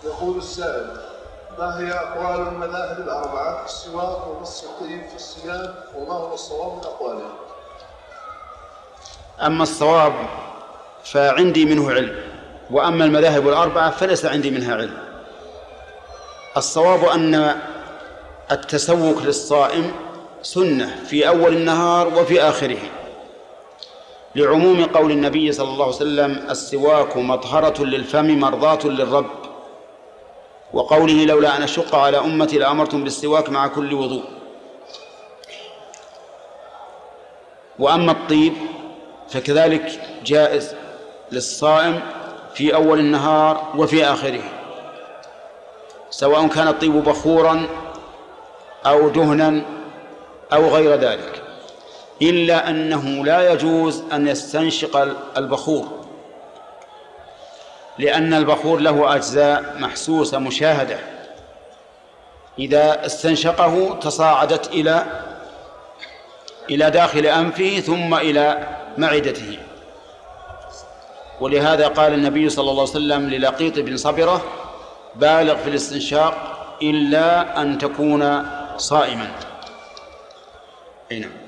يقول السائل: ما هي أقوال المذاهب الأربعة في السواك ومس الطيب في الصيام، وما هو الصواب من أقوالهم؟ أما الصواب فعندي منه علم، وأما المذاهب الأربعة فليس عندي منها علم. الصواب أن التسوك للصائم سنة في أول النهار وفي آخره، لعموم قول النبي صلى الله عليه وسلم: السواك مطهرة للفم مرضاة للرب، وقوله: لولا أن أشق على أمتي لأمرتم بالسواك مع كل وضوء. وأما الطيب فكذلك جائز للصائم في أول النهار وفي آخره، سواء كان الطيب بخورا أو دهنا أو غير ذلك، إلا أنه لا يجوز أن يستنشق البخور، لأن البخور له أجزاء محسوسة مشاهدة، إذا استنشقه تصاعدت إلى داخل أنفه ثم إلى معدته. ولهذا قال النبي صلى الله عليه وسلم للقيط بن صبرة: بالغ في الاستنشاق إلا أن تكون صائما.